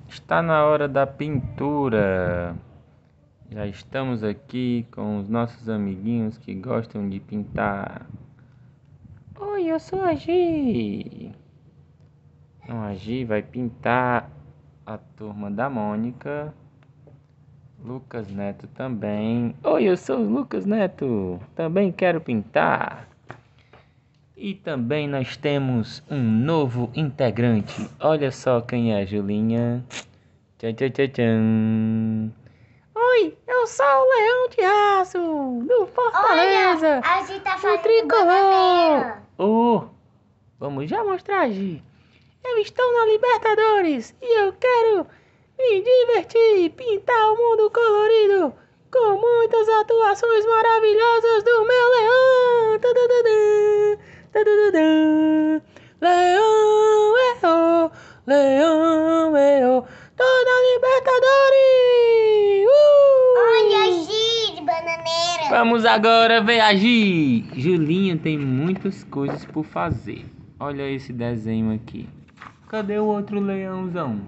Está na hora da pintura. Já estamos aqui com os nossos amiguinhos que gostam de pintar. Oi, eu sou a Gi. Então a Gi vai pintar a turma da Mônica. Lucas Neto também. Oi, eu sou o Lucas Neto. Também quero pintar. E também nós temos um novo integrante. Olha só quem é a Julinha. Tchan, tchan, tchan, tchan. Oi, eu sou o Leão de Aço, do Fortaleza. Olha, a gente tá do fazendo Tricolor. bananeira. Vamos já mostrar, Gi. Eu estou na Libertadores e eu quero me divertir, pintar o mundo colorido com muitas atuações maravilhosas do meu leão. Tadadadã, tadadadã. Leão, leão, tô na Libertadores. Olha, Gi de bananeira. Vamos agora ver a Gi. Julinha tem muitas coisas por fazer. Olha esse desenho aqui. Cadê o outro leãozão?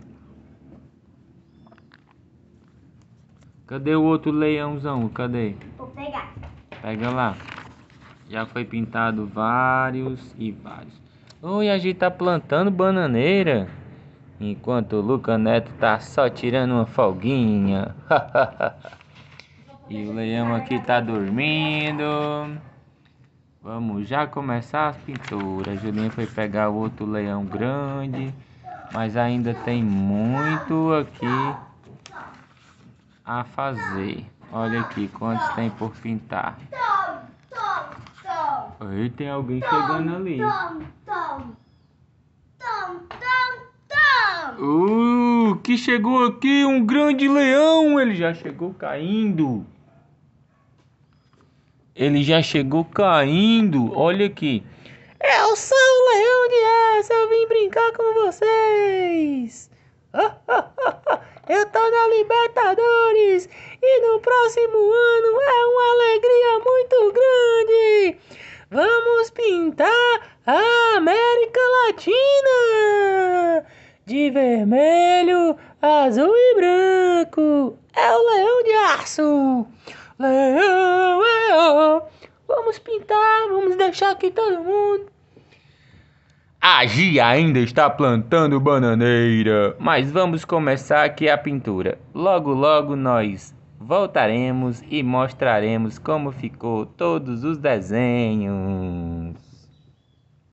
Cadê o outro leãozão? Cadê? Vou pegar. Pega lá. Já foi pintado vários e vários. Oi, a gente tá plantando bananeira. Enquanto o Lucas Neto tá só tirando uma folguinha. E o leão aqui tá dormindo. Vamos já começar as pinturas. A Julinha foi pegar o outro leão grande. Mas ainda tem muito aqui a fazer. Olha aqui quantos tem por pintar. Aí tem alguém chegando ali. Que chegou aqui um grande leão. Ele já chegou caindo. Olha aqui. Eu sou o Leão de Aço. Eu vim brincar com vocês. Eu tô na Libertadores. E no próximo ano é uma alegria muito grande. Vamos pintar a América Latina de vermelho, azul e branco. É o Leão de Aço. Leão. Vamos pintar, vamos deixar aqui todo mundo. A Gi ainda está plantando bananeira, mas vamos começar aqui a pintura. Logo, logo nós voltaremos e mostraremos como ficou todos os desenhos.